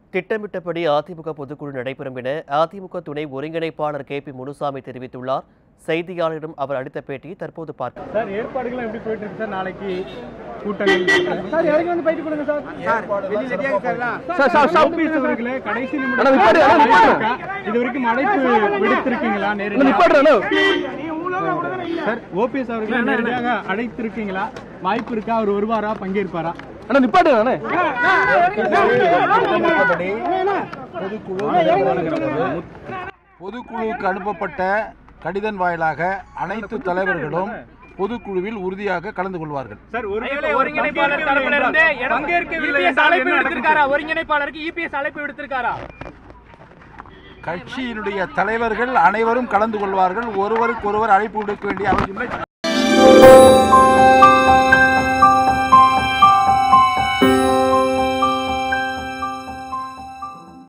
திட்டமிட்டபடி அதிமுக பொதுக்குழு நடைபெறும் என அதிமுக துணை ஒருங்கிணைப்பாளர் K.P. முனுசாமி தெரிவித்துள்ளார். செய்தியாளரிடம் அவர் அளித்த பேட்டியை தற்போது பார்க்கலாம். சார், ஏற்பாடுகள் எப்படி போயிட்டு இருக்கு சார்? நாளைக்கு கூட்டங்கள் சார், இறங்கி வந்து போயிட்டு கொடுங்க சார். கடைசி நிமிடம் இது வரைக்கும் அழைப்பு விடுத்திருக்கீங்களா? சார், ஓபிஎஸ் அவர்களை நேரடியாக அழைத்திருக்கீங்களா? வாய்ப்பு இருக்கா? அவர் வருவாரா? பங்கேற்பாரா? பொதுக்குழுவுக்கு அனுப்பப்பட்ட கடிதம் வாயிலாக அனைத்து தலைவர்களும் பொதுக்குழுவில் உறுதியாக கலந்து கொள்வார்கள். கட்சியினுடைய தலைவர்கள் அனைவரும் கலந்து கொள்வார்கள். ஒருவருக்கு ஒருவர் அழைப்பு விடுக்க வேண்டிய அவசியம் இல்லை.